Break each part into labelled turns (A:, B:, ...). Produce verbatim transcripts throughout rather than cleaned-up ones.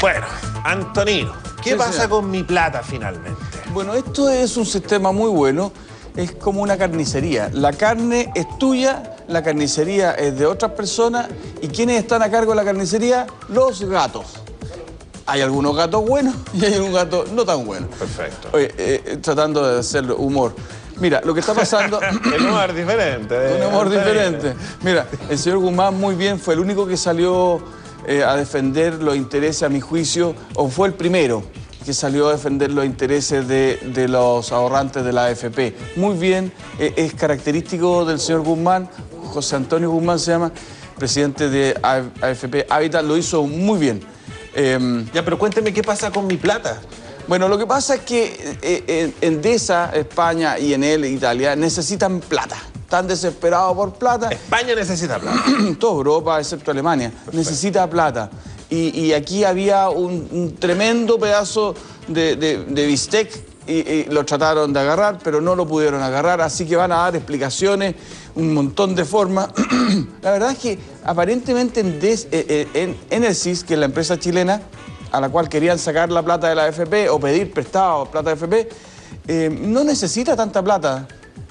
A: Bueno, Antonino, ¿qué
B: Sí,
A: pasa
B: señor.
A: con mi plata finalmente?
B: Bueno, esto es un sistema muy bueno. Es como una carnicería. La carne es tuya, la carnicería es de otras personas. ¿Y quiénes están a cargo de la carnicería? Los gatos. Hay algunos gatos buenos y hay un gato no tan bueno.
A: Perfecto.
B: Oye, eh, tratando de hacer humor. Mira, lo que está pasando...
A: El humor es diferente. eh,
B: Un humor
A: Antonino.
B: diferente. Mira, el señor Guzmán muy bien, fue el único que salió eh, a defender los intereses, a mi juicio, o fue el primero que salió a defender los intereses de, de los ahorrantes de la A F P. Muy bien, eh, es característico del señor Guzmán, José Antonio Guzmán se llama, presidente de A F P Habitat, lo hizo muy bien. Eh,
A: Ya, pero cuénteme qué pasa con mi plata.
B: Bueno, lo que pasa es que eh, en Endesa, España y Enel, Italia, necesitan plata. Están desesperados por plata.
A: España necesita plata.
B: Toda Europa, excepto Alemania, necesita plata. Y, y aquí había un, un tremendo pedazo de, de, de bistec y, y lo trataron de agarrar, pero no lo pudieron agarrar, así que van a dar explicaciones, un montón de formas. La verdad es que aparentemente en, Des, eh, en Enersys, que es la empresa chilena, a la cual querían sacar la plata de la A F P o pedir prestado plata de A F P, eh, no necesita tanta plata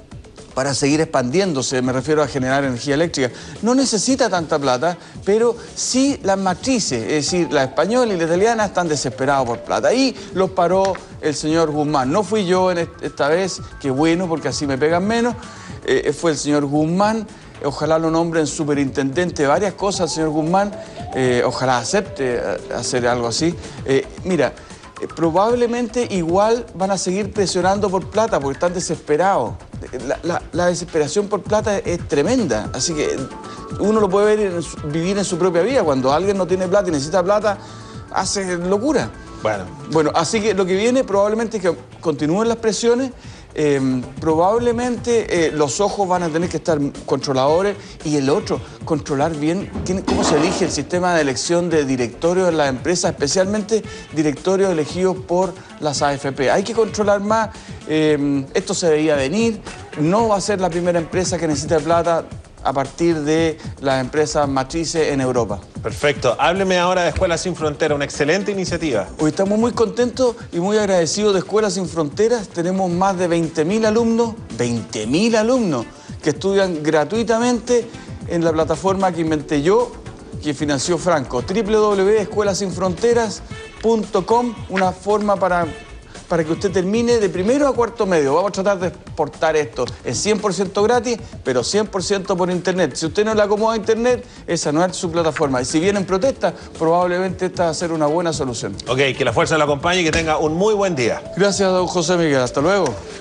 B: para seguir expandiéndose, me refiero a generar energía eléctrica. No necesita tanta plata, pero sí las matrices, es decir, la española y la italiana están desesperados por plata. Ahí los paró el señor Guzmán. No fui yo en esta vez, qué bueno, porque así me pegan menos. Eh, fue el señor Guzmán. Ojalá lo nombren superintendente de varias cosas, el señor Guzmán. Eh, ojalá acepte hacer algo así. Eh, mira, eh, probablemente igual van a seguir presionando por plata porque están desesperados. La, la, la desesperación por plata es, es tremenda, así que uno lo puede ver en su, vivir en su propia vida. Cuando alguien no tiene plata y necesita plata, hace locura.
A: Bueno.
B: Bueno, así que lo que viene probablemente es que continúen las presiones. Eh, probablemente eh, los ojos van a tener que estar controladores y el otro, controlar bien quién, cómo se elige el sistema de elección de directorios de las empresas, especialmente directorios elegidos por las A F P. Hay que controlar más, eh, esto se veía venir, no va a ser la primera empresa que necesite plata a partir de las empresas matrices en Europa.
A: Perfecto. Hábleme ahora de Escuelas Sin Frontera, una excelente iniciativa.
B: Hoy estamos muy contentos y muy agradecidos de Escuelas Sin Fronteras. Tenemos más de veinte mil alumnos, veinte mil alumnos que estudian gratuitamente en la plataforma que inventé yo, que financió Franco, doble u doble u doble u punto escuelas sin fronteras punto com, una forma para... para que usted termine de primero a cuarto medio. Vamos a tratar de exportar esto. Es cien por ciento gratis, pero cien por ciento por internet. Si usted no le acomoda a internet, esa no es su plataforma. Y si vienen protestas, probablemente esta va a ser una buena solución.
A: Ok, que la fuerza lo acompañe y que tenga un muy buen día.
B: Gracias, don José Miguel. Hasta luego.